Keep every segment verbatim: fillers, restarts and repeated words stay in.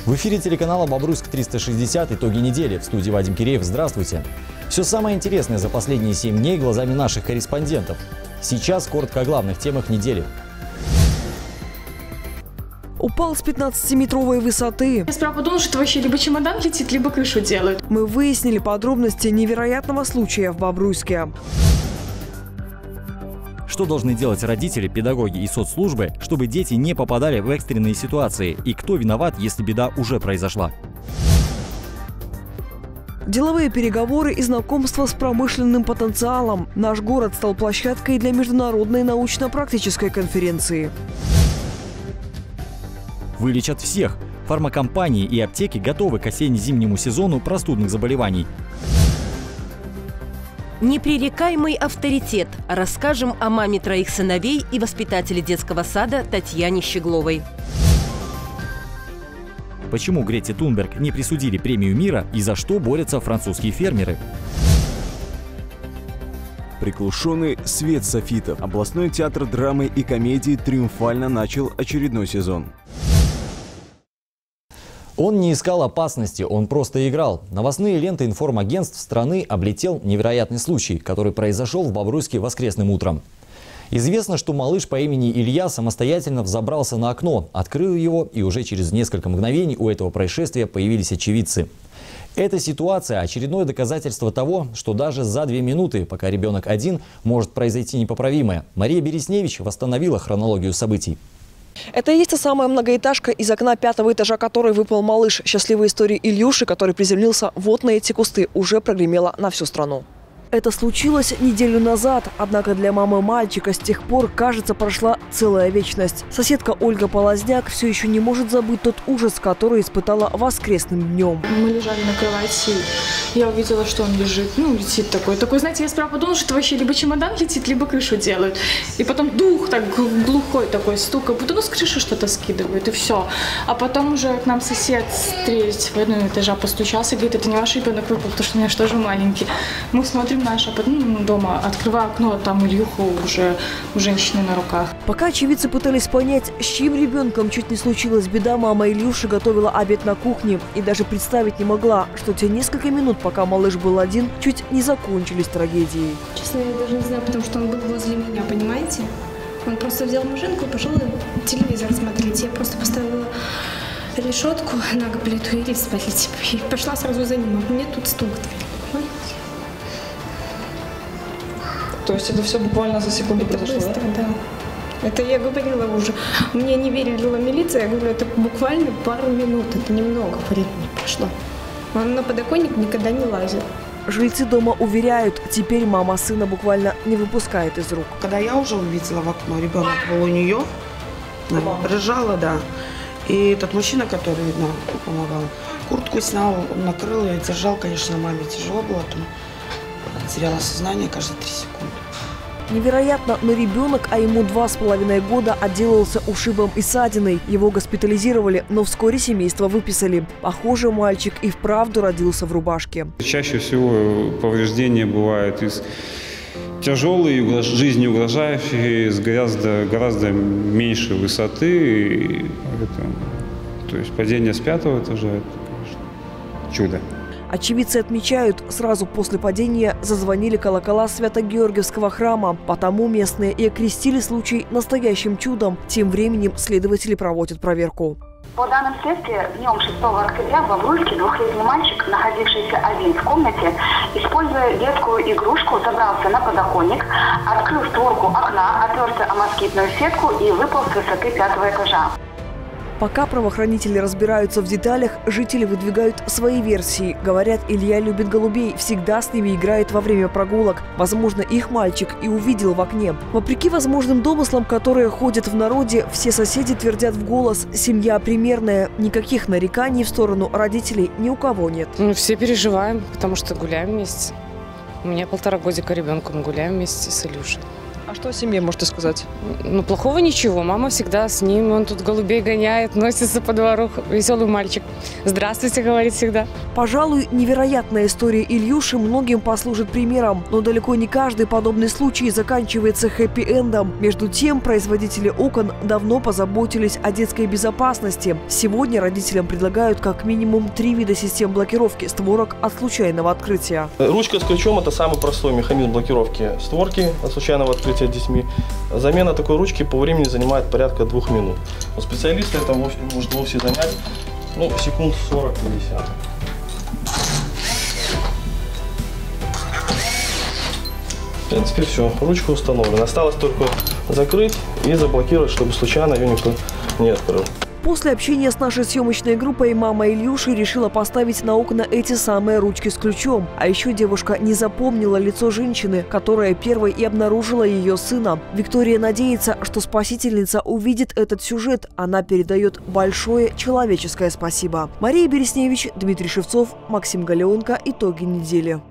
В эфире телеканала «Бобруйск триста шестьдесят. Итоги недели». В студии Вадим Киреев. Здравствуйте. Все самое интересное за последние семь дней глазами наших корреспондентов. Сейчас коротко о главных темах недели. Упал с пятнадцатиметровой высоты. Я справа подумала, что вообще либо чемодан летит, либо крышу делают. Мы выяснили подробности невероятного случая в Бобруйске. Что должны делать родители, педагоги и соцслужбы, чтобы дети не попадали в экстренные ситуации? И кто виноват, если беда уже произошла? Деловые переговоры и знакомства с промышленным потенциалом. Наш город стал площадкой для международной научно-практической конференции. Вылечат всех. Фармакомпании и аптеки готовы к осенне-зимнему сезону простудных заболеваний. Непререкаемый авторитет. Расскажем о маме троих сыновей и воспитателе детского сада Татьяне Щегловой. Почему Грете Тунберг не присудили премию мира и за что борются французские фермеры? Приглушенный свет софитов. Областной театр драмы и комедии триумфально начал очередной сезон. Он не искал опасности, он просто играл. Новостные ленты информагентств страны облетел невероятный случай, который произошел в Бобруйске воскресным утром. Известно, что малыш по имени Илья самостоятельно взобрался на окно, открыл его, и уже через несколько мгновений у этого происшествия появились очевидцы. Эта ситуация – очередное доказательство того, что даже за две минуты, пока ребенок один, может произойти непоправимое. Мария Бересневич восстановила хронологию событий. Это и есть та самая многоэтажка, из окна пятого этажа которой выпал малыш. Счастливая история Ильюши, который приземлился вот на эти кусты, уже прогремела на всю страну. Это случилось неделю назад, однако для мамы мальчика с тех пор, кажется, прошла целая вечность. Соседка Ольга Полозняк все еще не может забыть тот ужас, который испытала воскресным днем. Мы лежали на кровати, я увидела, что он лежит, ну, летит такой. Такой, знаете, я справа подумала, что вообще либо чемодан летит, либо крышу делают. И потом дух так глухой такой стук, как будто ну с крыши что-то скидывают, и все. А потом уже к нам сосед с третьего этажа постучался, говорит, это не ваш ребенок выпал, потому что у меня же тоже маленький. Мы смотрим наша ну, дома, открываю окно, там Ильюху уже у женщины на руках. Пока очевидцы пытались понять, с чьим ребенком чуть не случилась беда, мама Ильюши готовила обед на кухне и даже представить не могла, что те несколько минут, пока малыш был один, чуть не закончились трагедией. Честно, я даже не знаю, потому что он был возле меня, понимаете? Он просто взял машинку и пошел телевизор смотреть. Я просто поставила решетку на плиту и спалить. И пошла сразу за ним. А мне тут стук. То есть это все буквально за секунду это произошло, быстро, да? да? Это я говорила уже. Мне не верила милиция. Я говорю, это буквально пару минут. Это немного времени прошло. Он на подоконник никогда не лазил. Жильцы дома уверяют, теперь мама сына буквально не выпускает из рук. Когда я уже увидела в окно, ребенок был у нее, рыжала, да. И этот мужчина, который, видно, помогал, куртку снял, накрыл ее, держал, конечно, маме тяжело было, там теряла сознание каждые три секунды. Невероятно, но ребенок, а ему два с половиной года, отделался ушибом и ссадиной. Его госпитализировали, но вскоре семейство выписали. Похоже, мальчик и вправду родился в рубашке. Чаще всего повреждения бывают из тяжелые, жизни угрожающие, с гораздо, гораздо меньшей высоты. Это, то есть падение с пятого этажа – это, конечно, чудо. Очевидцы отмечают, сразу после падения зазвонили колокола Свято-Георгиевского храма. Потому местные и окрестили случай настоящим чудом. Тем временем следователи проводят проверку. По данным следствия, днем шестого октября в Бобруйске двухлетний мальчик, находившийся один в комнате, используя детскую игрушку, забрался на подоконник, открыл створку окна, оперся о москитную сетку и выпал с высоты пятого этажа. Пока правоохранители разбираются в деталях, жители выдвигают свои версии. Говорят, Илья любит голубей, всегда с ними играет во время прогулок. Возможно, их мальчик и увидел в окне. Вопреки возможным домыслам, которые ходят в народе, все соседи твердят в голос: семья примерная. Никаких нареканий в сторону родителей ни у кого нет. Ну, все переживаем, потому что гуляем вместе. У меня полтора годика ребенка, мы гуляем вместе с Илюшей. А что о семье можете сказать? Ну, плохого ничего. Мама всегда с ним. Он тут голубей гоняет, носится по двору. Веселый мальчик. Здравствуйте, говорит всегда. Пожалуй, невероятная история Ильюши многим послужит примером. Но далеко не каждый подобный случай заканчивается хэппи-эндом. Между тем, производители окон давно позаботились о детской безопасности. Сегодня родителям предлагают как минимум три вида систем блокировки створок от случайного открытия. Ручка с ключом – это самый простой механизм блокировки створки от случайного открытия детьми. Замена такой ручки по времени занимает порядка двух минут. У специалиста это вовсе, может вовсе занять ну, секунд сорок-пятьдесят. В принципе, все, ручка установлена. Осталось только закрыть и заблокировать, чтобы случайно ее никто не открыл. После общения с нашей съемочной группой мама Ильюши решила поставить на окна эти самые ручки с ключом. А еще девушка не запомнила лицо женщины, которая первой и обнаружила ее сына. Виктория надеется, что спасительница увидит этот сюжет. Она передает большое человеческое спасибо. Мария Бересневич, Дмитрий Шевцов, Максим Галеонко. Итоги недели.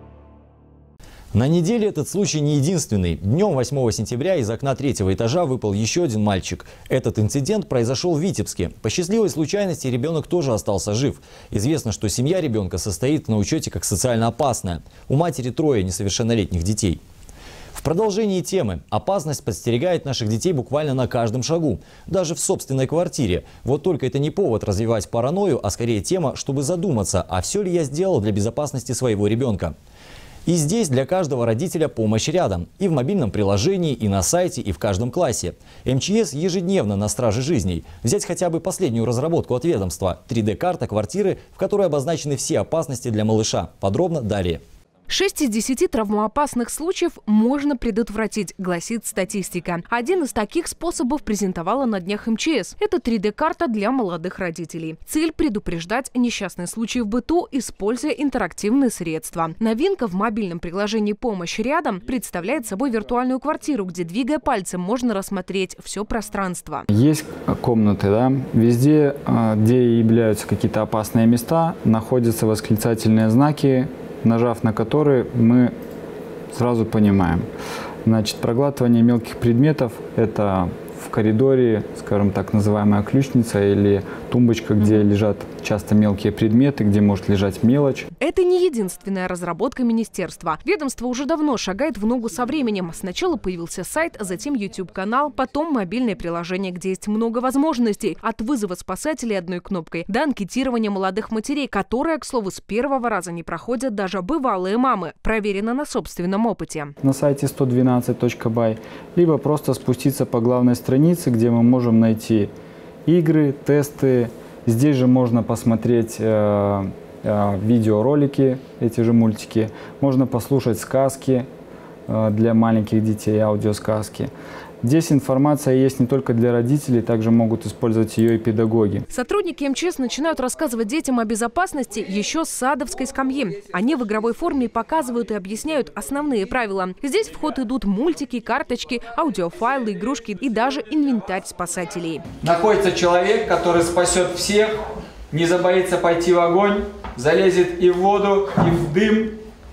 На неделе этот случай не единственный. Днем восьмого сентября из окна третьего этажа выпал еще один мальчик. Этот инцидент произошел в Витебске. По счастливой случайности ребенок тоже остался жив. Известно, что семья ребенка состоит на учете как социально опасная. У матери трое несовершеннолетних детей. В продолжении темы опасность подстерегает наших детей буквально на каждом шагу. Даже в собственной квартире. Вот только это не повод развивать паранойю, а скорее тема, чтобы задуматься, а все ли я сделал для безопасности своего ребенка. И здесь для каждого родителя помощь рядом. И в мобильном приложении, и на сайте, и в каждом классе. эм че эс ежедневно на страже жизней. Взять хотя бы последнюю разработку от ведомства. три дэ карта квартиры, в которой обозначены все опасности для малыша. Подробно далее. шесть из десяти травмоопасных случаев можно предотвратить, гласит статистика. Один из таких способов презентовала на днях эм че эс. Это три дэ карта для молодых родителей. Цель – предупреждать несчастные случаи в быту, используя интерактивные средства. Новинка в мобильном приложении «Помощь рядом» представляет собой виртуальную квартиру, где, двигая пальцем, можно рассмотреть все пространство. Есть комнаты, да, везде, где являются какие-то опасные места, находятся восклицательные знаки, нажав на которые мы сразу понимаем. Значит, проглатывание мелких предметов – это в коридоре, скажем так, называемая ключница или тумбочка, где лежат часто мелкие предметы, где может лежать мелочь. Это не единственная разработка министерства. Ведомство уже давно шагает в ногу со временем. Сначала появился сайт, затем ютуб-канал, потом мобильное приложение, где есть много возможностей. От вызова спасателей одной кнопкой до анкетирования молодых матерей, которые, к слову, с первого раза не проходят даже бывалые мамы. Проверено на собственном опыте. На сайте сто двенадцать точка бай, либо просто спуститься по главной странице, где мы можем найти игры, тесты. Здесь же можно посмотреть э, э, видеоролики, эти же мультики. Можно послушать сказки э, для маленьких детей, аудиосказки. Здесь информация есть не только для родителей, также могут использовать ее и педагоги. Сотрудники эм че эс начинают рассказывать детям о безопасности еще с садовской скамьи. Они в игровой форме показывают и объясняют основные правила. Здесь в ход идут мультики, карточки, аудиофайлы, игрушки и даже инвентарь спасателей. Находится человек, который спасет всех, не забоится пойти в огонь, залезет и в воду, и в дым.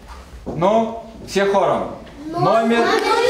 Но все хором. Номер...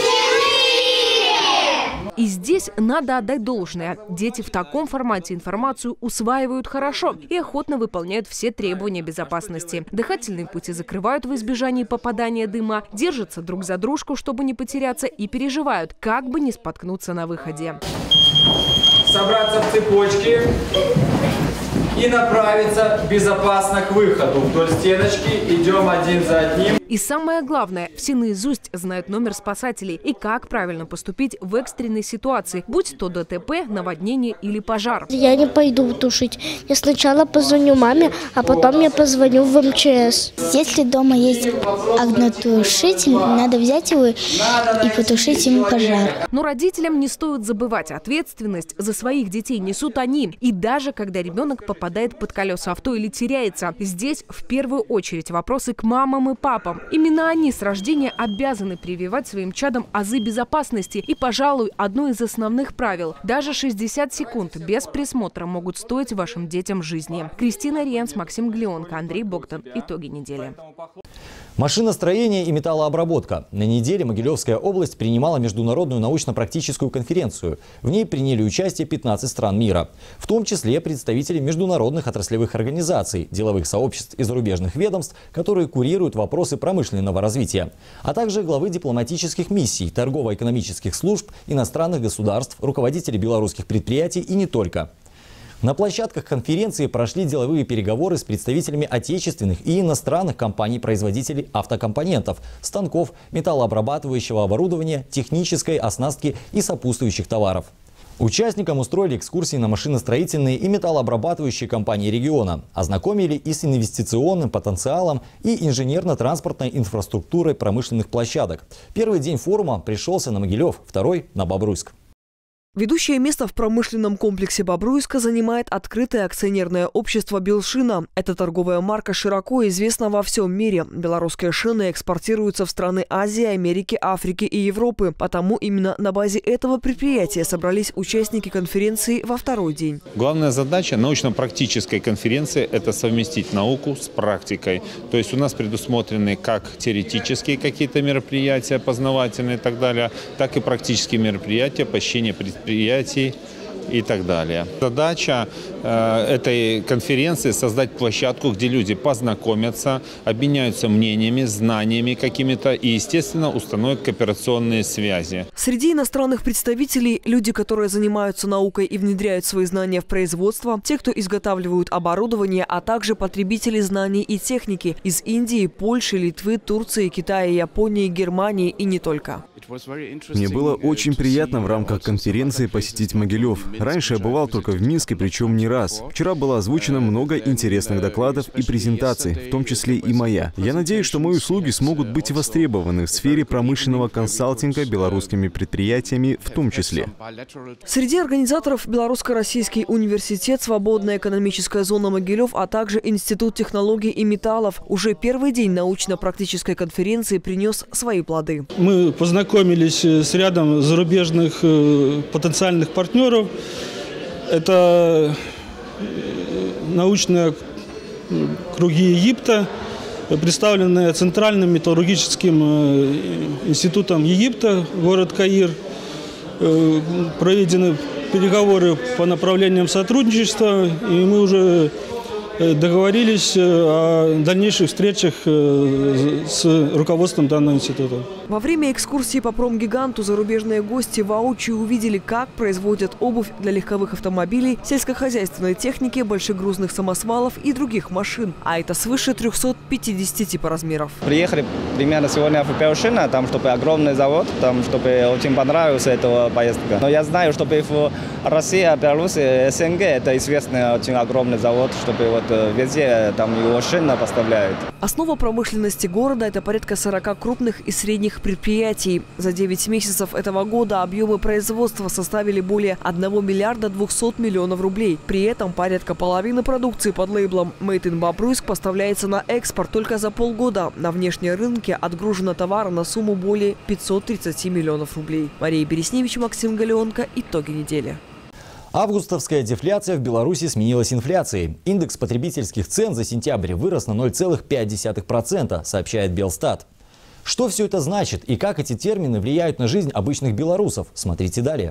И здесь надо отдать должное. Дети в таком формате информацию усваивают хорошо и охотно выполняют все требования безопасности. Дыхательные пути закрывают в избежании попадания дыма, держатся друг за дружку, чтобы не потеряться, и переживают, как бы не споткнуться на выходе. Собраться в цепочки и направиться безопасно к выходу. Вдоль стеночки идем один за одним. И самое главное, все наизусть знают номер спасателей и как правильно поступить в экстренной ситуации, будь то дэ тэ пэ, наводнение или пожар. Я не пойду тушить. Я сначала позвоню маме, а потом я позвоню в эм че эс. Если дома есть огнетушитель, надо взять его и потушить им пожар. Но родителям не стоит забывать, ответственность за своих детей несут они. И даже когда ребенок попадает под колеса авто или теряется, здесь в первую очередь вопросы к мамам и папам. Именно они с рождения обязаны прививать своим чадам азы безопасности. И, пожалуй, одно из основных правил – даже шестьдесят секунд без присмотра могут стоить вашим детям жизни. Кристина Риенс, Максим Галеонко, Андрей Богдан. Итоги недели. Машиностроение и металлообработка. На неделе Могилевская область принимала международную научно-практическую конференцию. В ней приняли участие пятнадцать стран мира, в том числе представители международных отраслевых организаций, деловых сообществ и зарубежных ведомств, которые курируют вопросы промышленного развития, а также главы дипломатических миссий, торгово-экономических служб, иностранных государств, руководители белорусских предприятий и не только. На площадках конференции прошли деловые переговоры с представителями отечественных и иностранных компаний-производителей автокомпонентов, станков, металлообрабатывающего оборудования, технической оснастки и сопутствующих товаров. Участникам устроили экскурсии на машиностроительные и металлообрабатывающие компании региона, ознакомили и с инвестиционным потенциалом и инженерно-транспортной инфраструктурой промышленных площадок. Первый день форума пришелся на Могилев, второй – на Бобруйск. Ведущее место в промышленном комплексе Бобруйска занимает открытое акционерное общество «Белшина». Эта торговая марка широко известна во всем мире. Белорусские шины экспортируются в страны Азии, Америки, Африки и Европы. Потому именно на базе этого предприятия собрались участники конференции во второй день. Главная задача научно-практической конференции – это совместить науку с практикой. То есть у нас предусмотрены как теоретические какие-то мероприятия, познавательные и так далее, так и практические мероприятия, посещение предприятий. предприятий и так далее. Задача э, этой конференции – создать площадку, где люди познакомятся, обменяются мнениями, знаниями какими-то и, естественно, установят кооперационные связи. Среди иностранных представителей – люди, которые занимаются наукой и внедряют свои знания в производство, те, кто изготавливают оборудование, а также потребители знаний и техники из Индии, Польши, Литвы, Турции, Китая, Японии, Германии и не только. Мне было очень приятно в рамках конференции посетить Могилев. Раньше я бывал только в Минске, причем не раз. Вчера было озвучено много интересных докладов и презентаций, в том числе и моя. Я надеюсь, что мои услуги смогут быть востребованы в сфере промышленного консалтинга белорусскими предприятиями в том числе. Среди организаторов Белорусско-Российский университет, Свободная экономическая зона Могилев, а также Институт технологий и металлов. Уже первый день научно-практической конференции принес свои плоды. Мы познакомились с рядом зарубежных потенциальных партнеров. Это научные круги Египта, представленные Центральным металлургическим институтом Египта, город Каир. Проведены переговоры по направлениям сотрудничества, и мы уже договорились о дальнейших встречах с руководством данного института. Во время экскурсии по промгиганту зарубежные гости воочию увидели, как производят обувь для легковых автомобилей, сельскохозяйственной техники, большегрузных самосвалов и других машин. А это свыше трёхсот пятидесяти типа размеров. Приехали примерно сегодня в Белшина, там, чтобы огромный завод, там, чтобы очень понравился эта поездка. Но я знаю, чтобы в России, Беларуси, СНГ это известный очень огромный завод, чтобы вот везде там его шины поставляют. Основа промышленности города – это порядка сорока крупных и средних предприятий. За девять месяцев этого года объемы производства составили более одного миллиарда двухсот миллионов рублей. При этом порядка половины продукции под лейблом «Made in Бобруйск» поставляется на экспорт. Только за полгода на внешние рынки отгружено товара на сумму более пятисот тридцати миллионов рублей. Мария Бересневич, Максим Галеонко. Итоги недели. Августовская дефляция в Беларуси сменилась инфляцией. Индекс потребительских цен за сентябрь вырос на ноль целых пять десятых процента, сообщает Белстат. Что все это значит и как эти термины влияют на жизнь обычных белорусов? Смотрите далее.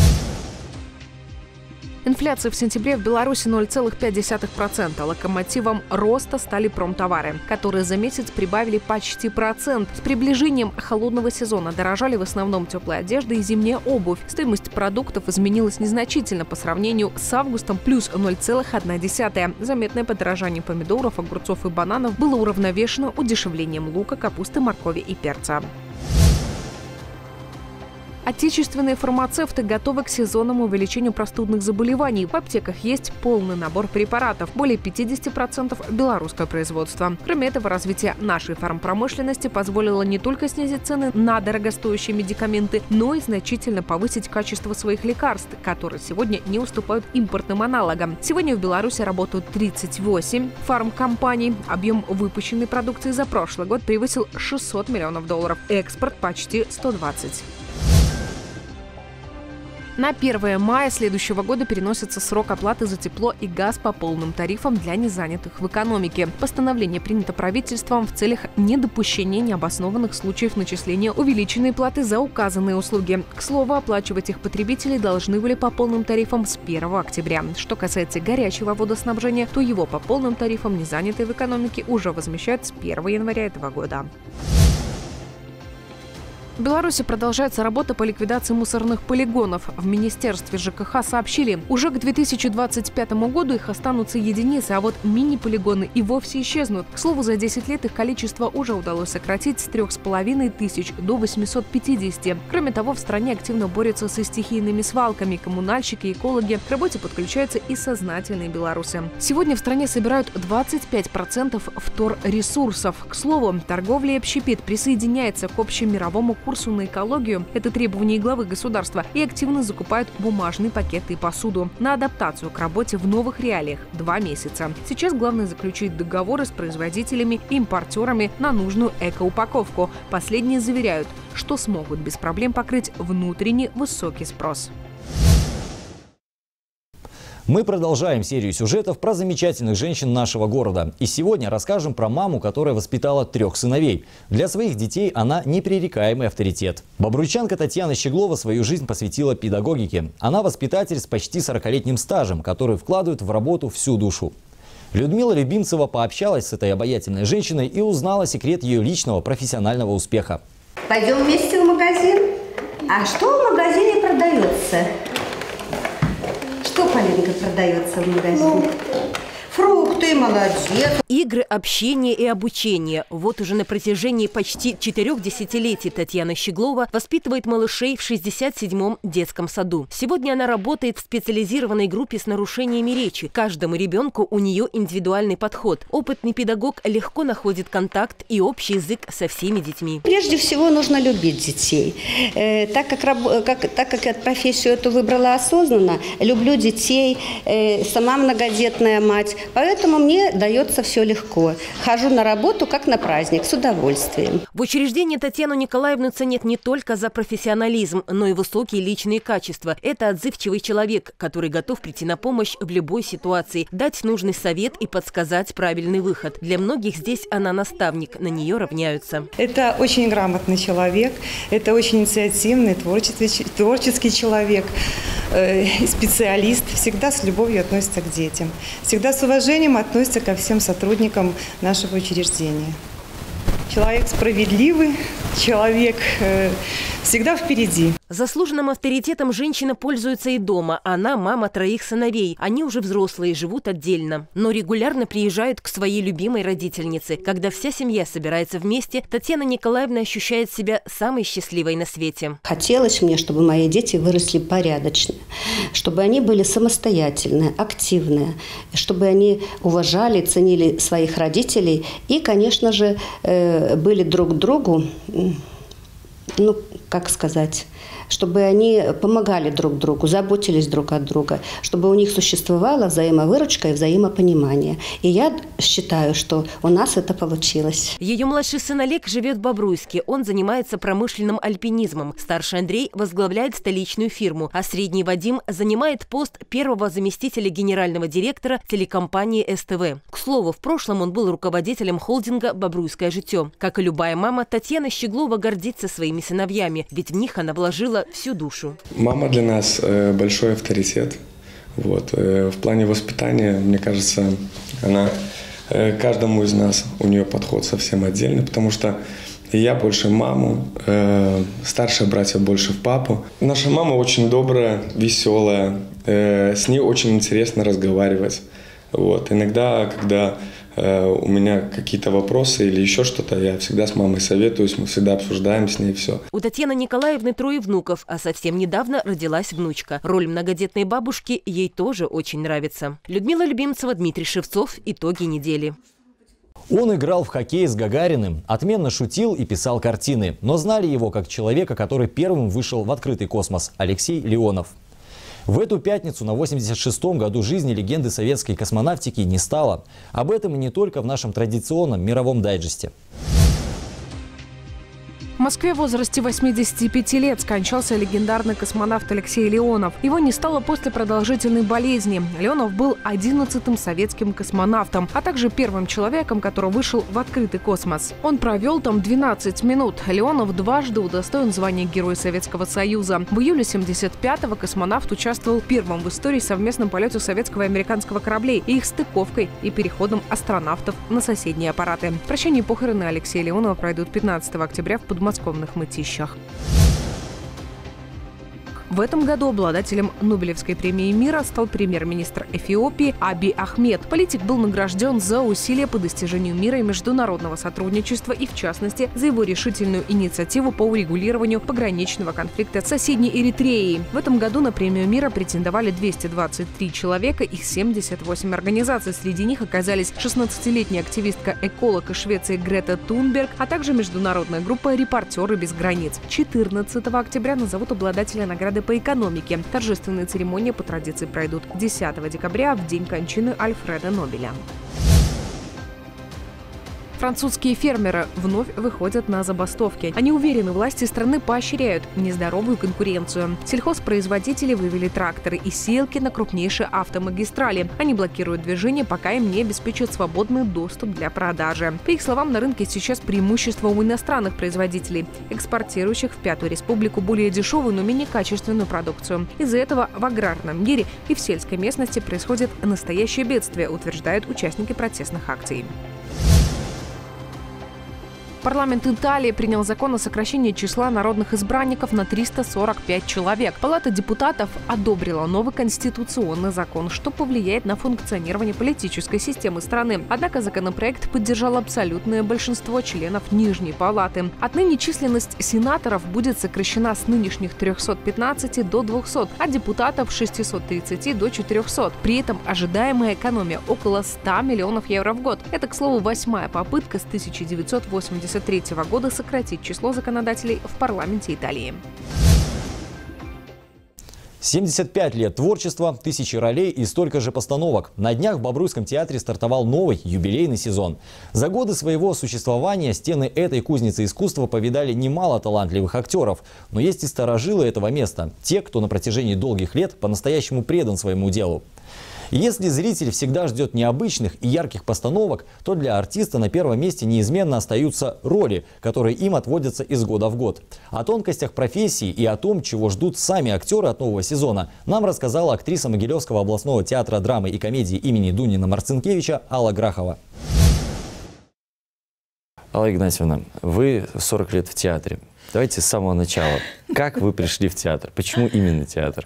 Инфляция в сентябре в Беларуси ноль целых пять десятых процента. Локомотивом роста стали промтовары, которые за месяц прибавили почти процент. С приближением холодного сезона дорожали в основном теплая одежда и зимняя обувь. Стоимость продуктов изменилась незначительно по сравнению с августом, плюс ноль целых одна десятая. Заметное подорожание помидоров, огурцов и бананов было уравновешено удешевлением лука, капусты, моркови и перца. Отечественные фармацевты готовы к сезонному увеличению простудных заболеваний. В аптеках есть полный набор препаратов, более пятидесяти процентов белорусское производство. Кроме этого, развитие нашей фармпромышленности позволило не только снизить цены на дорогостоящие медикаменты, но и значительно повысить качество своих лекарств, которые сегодня не уступают импортным аналогам. Сегодня в Беларуси работают тридцать восемь фармкомпаний. Объем выпущенной продукции за прошлый год превысил шестьсот миллионов долларов. Экспорт почти сто двадцать. На первое мая следующего года переносится срок оплаты за тепло и газ по полным тарифам для незанятых в экономике. Постановление принято правительством в целях недопущения необоснованных случаев начисления увеличенной платы за указанные услуги. К слову, оплачивать их потребители должны были по полным тарифам с первого октября. Что касается горячего водоснабжения, то его по полным тарифам незанятые в экономике уже возмещают с первого января этого года. В Беларуси продолжается работа по ликвидации мусорных полигонов. В Министерстве ЖКХ сообщили, уже к две тысячи двадцать пятому году их останутся единицы, а вот мини-полигоны и вовсе исчезнут. К слову, за десять лет их количество уже удалось сократить с трех с половиной тысяч до восьмисот пятидесяти. Кроме того, в стране активно борются со стихийными свалками. Коммунальщики и экологи к работе подключаются и сознательные белорусы. Сегодня в стране собирают двадцать пять процентов вторресурсов. К слову, торговля и общепит присоединяется к общемировому курсу курсу на экологию, это требование главы государства, и активно закупают бумажные пакеты и посуду. На адаптацию к работе в новых реалиях – два месяца. Сейчас главное заключить договоры с производителями и импортерами на нужную экоупаковку. Последние заверяют, что смогут без проблем покрыть внутренний высокий спрос. Мы продолжаем серию сюжетов про замечательных женщин нашего города. И сегодня расскажем про маму, которая воспитала трех сыновей. Для своих детей она непререкаемый авторитет. Бобруйчанка Татьяна Щеглова свою жизнь посвятила педагогике. Она воспитатель с почти сорокалетним стажем, который вкладывает в работу всю душу. Людмила Любимцева пообщалась с этой обаятельной женщиной и узнала секрет ее личного профессионального успеха. Пойдем вместе в магазин. А что в магазине продается? Что, Полинка, продается в магазине? Фрукты, молодец. Игры, общение и обучение. Вот уже на протяжении почти четырех десятилетий Татьяна Щеглова воспитывает малышей в шестьдесят седьмом детском саду. Сегодня она работает в специализированной группе с нарушениями речи. Каждому ребенку у нее индивидуальный подход. Опытный педагог легко находит контакт и общий язык со всеми детьми. Прежде всего нужно любить детей. Э, так, как, как, так как я профессию эту выбрала осознанно, люблю детей, э, сама многодетная мать, поэтому мне дается все легко. Хожу на работу как на праздник, с удовольствием. В учреждении Татьяну Николаевну ценят не только за профессионализм, но и высокие личные качества. Это отзывчивый человек, который готов прийти на помощь в любой ситуации, дать нужный совет и подсказать правильный выход. Для многих здесь она наставник, на нее равняются. Это очень грамотный человек, это очень инициативный, творческий, творческий человек, э, специалист, всегда с любовью относится к детям, всегда с уважением относится ко всем сотрудникам нашего учреждения. Человек справедливый, человек э, всегда впереди. Заслуженным авторитетом женщина пользуется и дома. Она мама троих сыновей. Они уже взрослые, живут отдельно. Но регулярно приезжают к своей любимой родительнице. Когда вся семья собирается вместе, Татьяна Николаевна ощущает себя самой счастливой на свете. Хотелось мне, чтобы мои дети выросли порядочно, чтобы они были самостоятельные, активные, чтобы они уважали, ценили своих родителей и, конечно же, были друг другу, ну, как сказать, чтобы они помогали друг другу, заботились друг от друга, чтобы у них существовала взаимовыручка и взаимопонимание. И я считаю, что у нас это получилось. Ее младший сын Олег живет в Бобруйске. Он занимается промышленным альпинизмом. Старший Андрей возглавляет столичную фирму, а средний Вадим занимает пост первого заместителя генерального директора телекомпании эс тэ вэ. К слову, в прошлом он был руководителем холдинга «Бобруйское житье». Как и любая мама, Татьяна Щеглова гордится своими сыновьями, ведь в них она вложила всю душу. Мама для нас э, большой авторитет. Вот. Э, в плане воспитания, мне кажется, она э, каждому из нас, у нее подход совсем отдельный, потому что я больше в маму, э, старшие братья больше в папу. Наша мама очень добрая, веселая, э, с ней очень интересно разговаривать. Вот. Иногда, когда э, у меня какие-то вопросы или еще что-то, я всегда с мамой советуюсь, мы всегда обсуждаем с ней все. У Татьяны Николаевны трое внуков, а совсем недавно родилась внучка. Роль многодетной бабушки ей тоже очень нравится. Людмила Любимцева, Дмитрий Шевцов. Итоги недели. Он играл в хоккей с Гагариным, отменно шутил и писал картины. Но знали его как человека, который первым вышел в открытый космос – Алексей Леонов. В эту пятницу на восемьдесят шестом году жизни легенды советской космонавтики не стало. Об этом и не только в нашем традиционном мировом дайджесте. В Москве в возрасте восьмидесяти пяти лет скончался легендарный космонавт Алексей Леонов. Его не стало после продолжительной болезни. Леонов был одиннадцатым советским космонавтом, а также первым человеком, который вышел в открытый космос. Он провел там двенадцать минут. Леонов дважды удостоен звания Героя Советского Союза. В июле семьдесят пятого космонавт участвовал в первом в истории совместном полете советского и американского кораблей и их стыковкой и переходом астронавтов на соседние аппараты. Прощание и похороны Алексея Леонова пройдут пятнадцатого октября в Подмосковье. Подмосковных Мытищах. В этом году обладателем Нобелевской премии мира стал премьер-министр Эфиопии Абий Ахмед. Политик был награжден за усилия по достижению мира и международного сотрудничества и, в частности, за его решительную инициативу по урегулированию пограничного конфликта с соседней Эритреей. В этом году на премию мира претендовали двести двадцать три человека, их семьдесят восемь организаций. Среди них оказались шестнадцатилетняя активистка-эколог из Швеции Грета Тунберг, а также международная группа «Репортеры без границ». четырнадцатого октября назовут обладателя награды по экономике. Торжественные церемонии по традиции пройдут десятого декабря, в день кончины Альфреда Нобеля. Французские фермеры вновь выходят на забастовки. Они уверены, власти страны поощряют нездоровую конкуренцию. Сельхозпроизводители вывели тракторы и сеялки на крупнейшие автомагистрали. Они блокируют движение, пока им не обеспечат свободный доступ для продажи. По их словам, на рынке сейчас преимущество у иностранных производителей, экспортирующих в Пятую Республику более дешевую, но менее качественную продукцию. Из-за этого в аграрном мире и в сельской местности происходит настоящее бедствие, утверждают участники протестных акций. Парламент Италии принял закон о сокращении числа народных избранников на триста сорок пять человек. Палата депутатов одобрила новый конституционный закон, что повлияет на функционирование политической системы страны. Однако законопроект поддержало абсолютное большинство членов Нижней палаты. Отныне численность сенаторов будет сокращена с нынешних трёхсот пятнадцати до двухсот, а депутатов с шестисот тридцати до четырёхсот. При этом ожидаемая экономия около ста миллионов евро в год. Это, к слову, восьмая попытка с тысяча девятьсот восемьдесят третьего года сократить число законодателей в парламенте Италии. семьдесят пять лет творчества, тысячи ролей и столько же постановок. На днях в Бобруйском театре стартовал новый юбилейный сезон. За годы своего существования стены этой кузницы искусства повидали немало талантливых актеров. Но есть и старожилы этого места. Те, кто на протяжении долгих лет по-настоящему предан своему делу. Если зритель всегда ждет необычных и ярких постановок, то для артиста на первом месте неизменно остаются роли, которые им отводятся из года в год. О тонкостях профессии и о том, чего ждут сами актеры от нового сезона, нам рассказала актриса Могилевского областного театра драмы и комедии имени Дунина-Марцинкевича Алла Грахова. Алла Игнатьевна, вы сорок лет в театре. Давайте с самого начала. Как вы пришли в театр? Почему именно театр?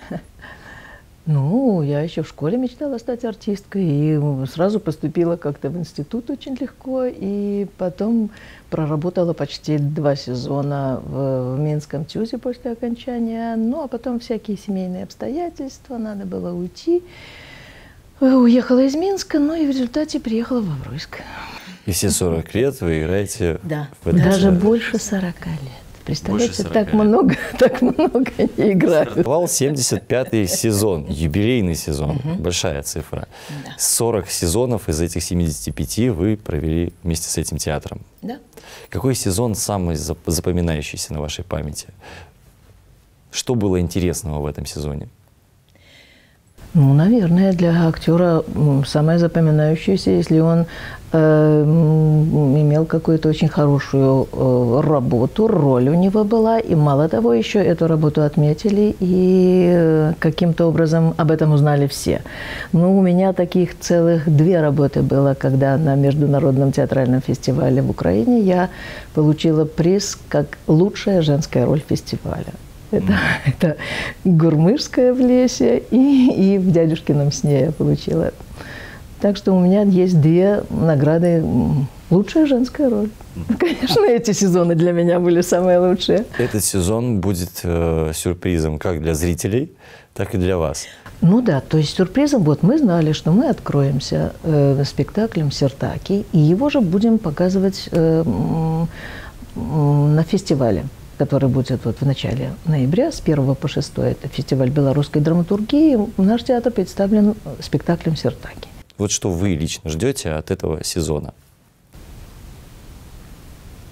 Ну, я еще в школе мечтала стать артисткой, и сразу поступила как-то в институт очень легко, и потом проработала почти два сезона в, в Минском ТЮЗе после окончания, ну, а потом всякие семейные обстоятельства, надо было уйти. Уехала из Минска, ну, и в результате приехала в Бобруйск. И все сорок лет вы играете да. в этом даже театре. Больше сорока лет. Представляете, так много, так много не играют. Стартовал семьдесят пятый сезон, юбилейный сезон, угу. Большая цифра. Да. сорок сезонов из этих семидесяти пяти вы провели вместе с этим театром. Да. Какой сезон самый запоминающийся на вашей памяти? Что было интересного в этом сезоне? Ну, наверное, для актера самое запоминающееся, если он э, имел какую-то очень хорошую э, работу, роль у него была, и мало того, еще эту работу отметили, и э, каким-то образом об этом узнали все. Ну, у меня таких целых две работы было, когда на Международном театральном фестивале в Украине я получила приз как лучшая женская роль фестиваля. Это, это «Гурмышская в лесе» и, и «В дядюшкином сне» я получила. Так что у меня есть две награды. Лучшая женская роль. Конечно, эти сезоны для меня были самые лучшие. Этот сезон будет э, сюрпризом как для зрителей, так и для вас. Ну да, то есть сюрпризом, вот мы знали, что мы откроемся э, спектаклем «Сиртаки», и его же будем показывать э, э, на фестивале, который будет вот в начале ноября, с первого по шестое. Это фестиваль белорусской драматургии. Наш театр представлен спектаклем «Сиртаки». Вот что вы лично ждете от этого сезона?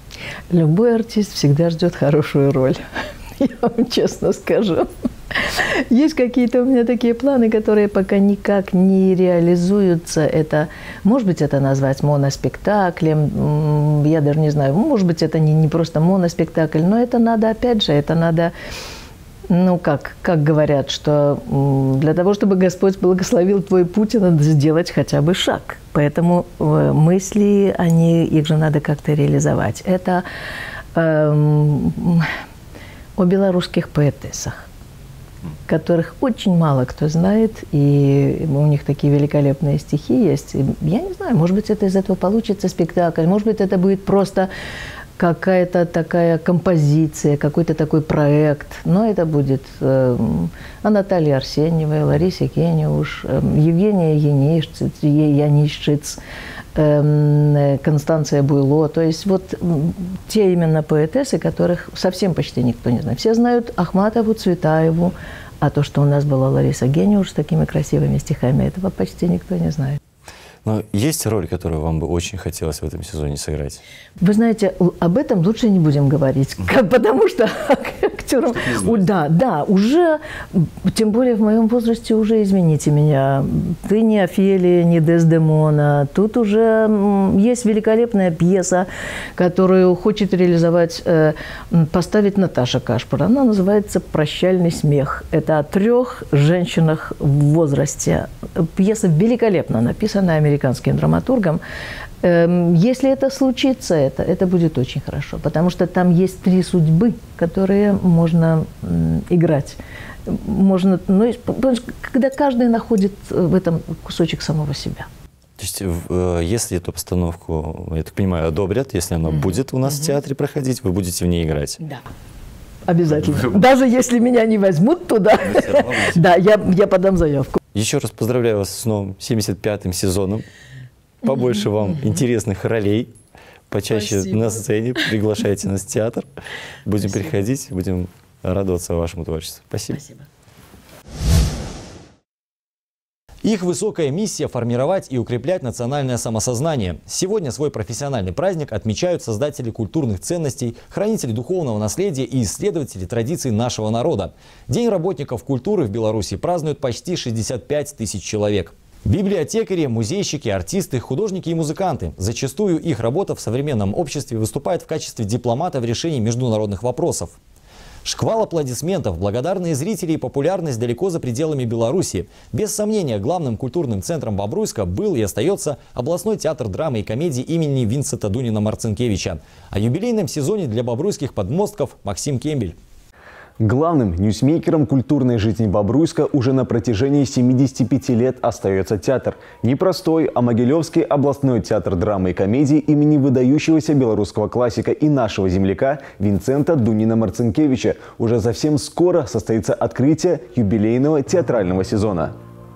Любой артист всегда ждет хорошую роль, я вам честно скажу. Есть какие-то у меня такие планы, которые пока никак не реализуются. Это, может быть, это назвать моноспектаклем, я даже не знаю, может быть, это не, не просто моноспектакль, но это надо, опять же, это надо, ну, как, как говорят, что для того, чтобы Господь благословил твой путь, надо сделать хотя бы шаг. Поэтому мысли, они, их же надо как-то реализовать. Это эм, о белорусских поэтессах, которых очень мало кто знает, и у них такие великолепные стихи есть. И я не знаю, может быть, это из этого получится спектакль, может быть, это будет просто какая-то такая композиция, какой-то такой проект, но это будет э, Наталья Арсеньева, Лариса Кениуш, э, Евгения Янишчиц, Янишчиц, э, Констанция Буйло. То есть вот те именно поэтессы, которых совсем почти никто не знает. Все знают Ахматову, Цветаеву, а то, что у нас была Лариса Гениуш с такими красивыми стихами, этого почти никто не знает. Но есть роль, которую вам бы очень хотелось в этом сезоне сыграть? Вы знаете, об этом лучше не будем говорить, потому что актерам... Да, да, уже, тем более в моем возрасте, уже, извините меня, ты не Офелия, не Дездемона. Тут уже есть великолепная пьеса, которую хочет реализовать, поставить Наташа Кашпар. Она называется «Прощальный смех». Это о трех женщинах в возрасте. Пьеса великолепно написана американским американским драматургом. Если это случится, это, это будет очень хорошо, потому что там есть три судьбы, которые можно играть. Можно, ну, когда каждый находит в этом кусочек самого себя. То есть, если эту постановку, я так понимаю, одобрят, если она mm-hmm. будет у нас mm-hmm. в театре проходить, вы будете в ней играть? Да. Обязательно. Даже если меня не возьмут туда, да, я, я подам заявку. Еще раз поздравляю вас с новым семьдесят пятым сезоном. Побольше вам интересных ролей. Почаще Спасибо. На сцене. Приглашайте нас в театр. Будем Спасибо. Приходить, будем радоваться вашему творчеству. Спасибо. Спасибо. Их высокая миссия – формировать и укреплять национальное самосознание. Сегодня свой профессиональный праздник отмечают создатели культурных ценностей, хранители духовного наследия и исследователи традиций нашего народа. День работников культуры в Беларуси празднуют почти шестьдесят пять тысяч человек. Библиотекари, музейщики, артисты, художники и музыканты. Зачастую их работа в современном обществе выступает в качестве дипломата в решении международных вопросов. Шквал аплодисментов, благодарные зрители и популярность далеко за пределами Беларуси. Без сомнения, главным культурным центром Бобруйска был и остается областной театр драмы и комедии имени Винсента Дунина-Марцинкевича. О юбилейном сезоне для бобруйских подмостков Максим Кембель. Главным ньюсмейкером культурной жизни Бобруйска уже на протяжении семидесяти пяти лет остается театр. Не простой, а Могилевский областной театр драмы и комедии имени выдающегося белорусского классика и нашего земляка Винсента Дунина-Марцинкевича. Уже совсем скоро состоится открытие юбилейного театрального сезона.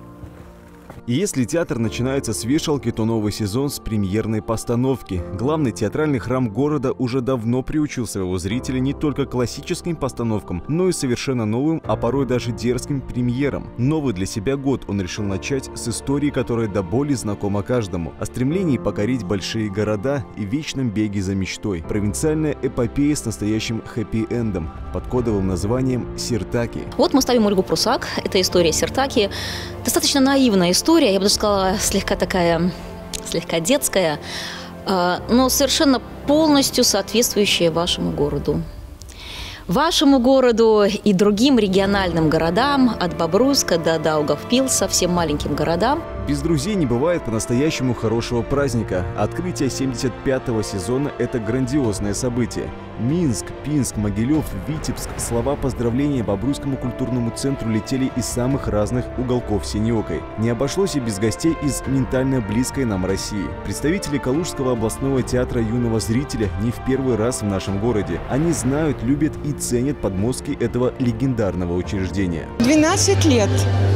И если театр начинается с вешалки, то новый сезон с премьерной постановки. Главный театральный храм города уже давно приучил своего зрителя не только к классическим постановкам, но и совершенно новым, а порой даже дерзким премьерам. Новый для себя год он решил начать с истории, которая до боли знакома каждому. О стремлении покорить большие города и вечном беге за мечтой. Провинциальная эпопея с настоящим хэппи-эндом под кодовым названием «Сиртаки». Вот мы ставим Ольгу Прусак. Это история Сиртаки. Достаточно наивная история. Я бы даже сказала, слегка такая, слегка детская, но совершенно полностью соответствующая вашему городу. Вашему городу и другим региональным городам, от Бобруйска до Даугавпилса, всем маленьким городам. Без друзей не бывает по-настоящему хорошего праздника. Открытие семьдесят пятого сезона – это грандиозное событие. Минск, Пинск, Могилев, Витебск – слова поздравления Бобруйскому культурному центру летели из самых разных уголков Синеокой. Не обошлось и без гостей из ментально близкой нам России. Представители Калужского областного театра юного зрителя не в первый раз в нашем городе. Они знают, любят и ценят подмостки этого легендарного учреждения. двенадцать лет.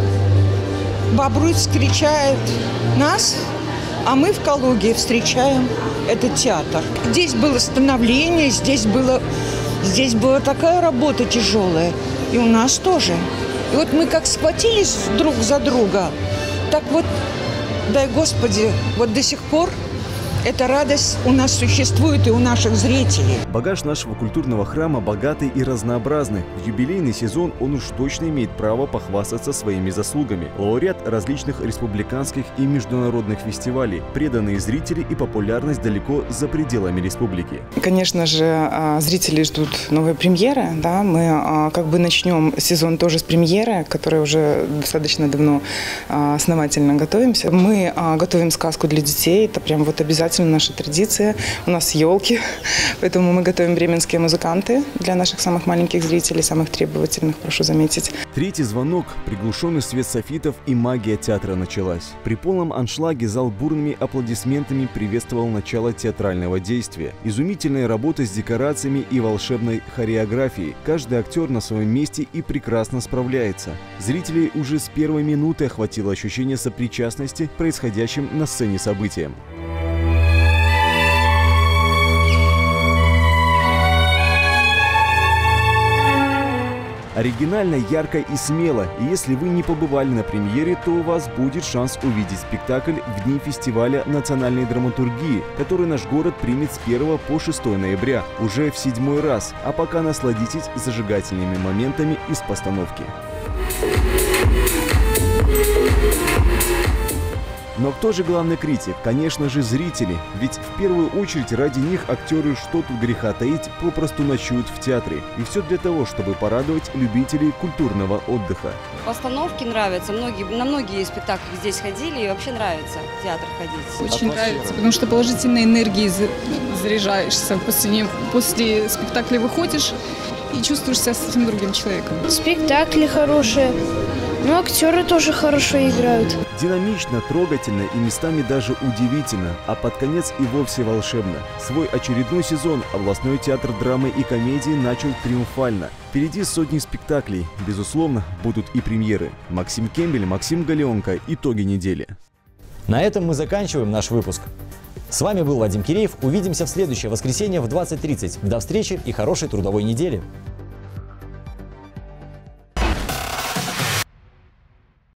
Бобруйск встречает нас, а мы в Калуге встречаем этот театр. Здесь было становление, здесь, было, здесь была такая работа тяжелая. И у нас тоже. И вот мы как схватились друг за друга, так вот, дай Господи, вот до сих пор Эта радость у нас существует и у наших зрителей. Багаж нашего культурного храма богатый и разнообразный. В юбилейный сезон он уж точно имеет право похвастаться своими заслугами. Лауреат различных республиканских и международных фестивалей, преданные зрители и популярность далеко за пределами республики. Конечно же, зрители ждут новой премьеры. Да? Мы как бы начнем сезон тоже с премьеры, которая уже достаточно давно основательно готовимся. Мы готовим сказку для детей. Это прям вот обязательно наша традиция. У нас елки, поэтому мы готовим бременские музыканты для наших самых маленьких зрителей, самых требовательных, прошу заметить. Третий звонок, приглушенный свет софитов и магия театра началась. При полном аншлаге зал бурными аплодисментами приветствовал начало театрального действия. Изумительная работа с декорациями и волшебной хореографией. Каждый актер на своем месте и прекрасно справляется. Зрителей уже с первой минуты охватило ощущение сопричастности к происходящим на сцене событиям. Оригинально, ярко и смело. И если вы не побывали на премьере, то у вас будет шанс увидеть спектакль в дни фестиваля национальной драматургии, который наш город примет с первого по шестое ноября, уже в седьмой раз. А пока насладитесь зажигательными моментами из постановки. Но кто же главный критик? Конечно же, зрители. Ведь в первую очередь ради них актеры, что тут греха таить, попросту ночуют в театре. И все для того, чтобы порадовать любителей культурного отдыха. Постановки нравятся. Многие, на многие спектакли здесь ходили и вообще нравится в театр ходить. Очень нравится, потому что положительной энергией заряжаешься. После, после спектакля выходишь и чувствуешь себя совсем другим человеком. Спектакли хорошие. Но актеры тоже хорошо играют. Динамично, трогательно и местами даже удивительно, а под конец и вовсе волшебно. Свой очередной сезон областной театр драмы и комедии начал триумфально. Впереди сотни спектаклей. Безусловно, будут и премьеры. Максим Кембель, Максим Галеонко. Итоги недели. На этом мы заканчиваем наш выпуск. С вами был Вадим Киреев. Увидимся в следующее воскресенье в двадцать тридцать. До встречи и хорошей трудовой недели.